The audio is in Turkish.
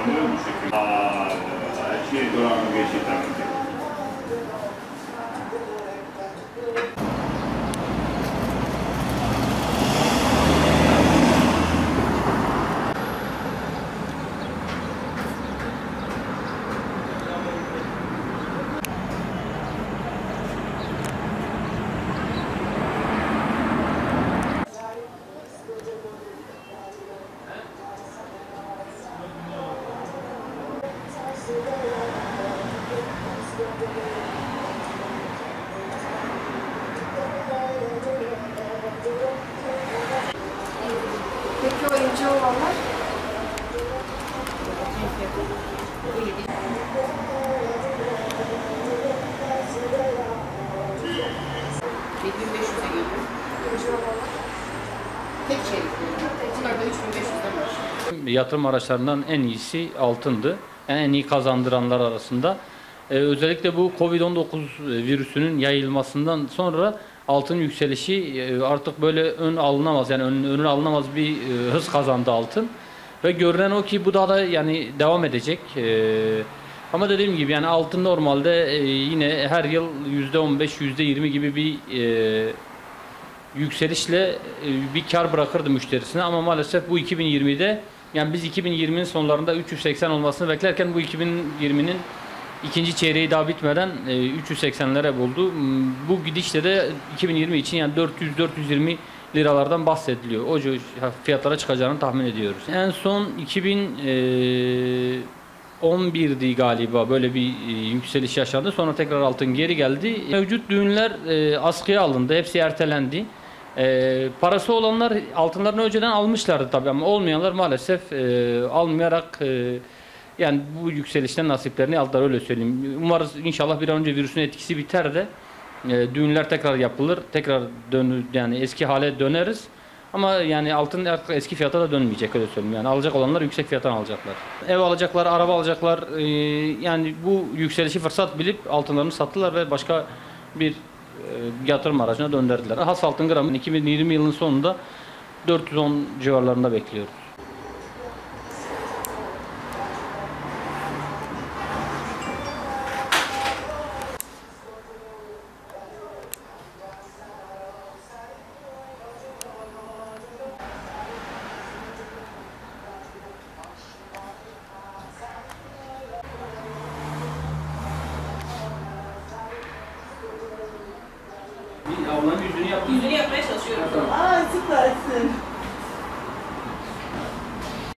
Anlıyor musun? Her şey duranı geçti tabii ki. Peki o ince olanlar? İnce olanlar. Tek çeyrek. Bunlar da 3500'den var. Yatırım araçlarından en iyisi altındı. Yani en iyi kazandıranlar arasında. Özellikle bu Covid-19 virüsünün yayılmasından sonra altın yükselişi artık böyle ön alınamaz, yani önüne alınamaz bir hız kazandı altın. Ve görünen o ki bu daha da yani devam edecek. Ama dediğim gibi yani altın normalde yine her yıl %15, %20 gibi bir yükselişle bir kar bırakırdı müşterisine, ama maalesef bu 2020'de, yani biz 2020'nin sonlarında 380 olmasını beklerken bu 2020'nin ikinci çeyreği daha bitmeden 380'lere buldu. Bu gidişle de 2020 için yani 400-420 liralardan bahsediliyor. O fiyatlara çıkacağını tahmin ediyoruz. En son 2011'di galiba böyle bir yükseliş yaşandı. Sonra tekrar altın geri geldi. Mevcut düğünler askıya alındı. Hepsi ertelendi. Parası olanlar altınlarını önceden almışlardı tabii, ama olmayanlar maalesef almayarak yani bu yükselişten nasiplerini aldılar, öyle söyleyeyim. Umarız inşallah bir an önce virüsün etkisi biter de düğünler tekrar yapılır. Tekrar yani eski hale döneriz. Ama yani altın artık eski fiyata da dönmeyecek, öyle söyleyeyim. Yani alacak olanlar yüksek fiyattan alacaklar. Ev alacaklar, araba alacaklar. Yani bu yükselişi fırsat bilip altınlarını sattılar ve başka bir yatırım aracına döndürdüler. Has altın gramı 2020 yılının sonunda 410 civarlarında bekliyoruz. Ablanın yüzünü yaptım.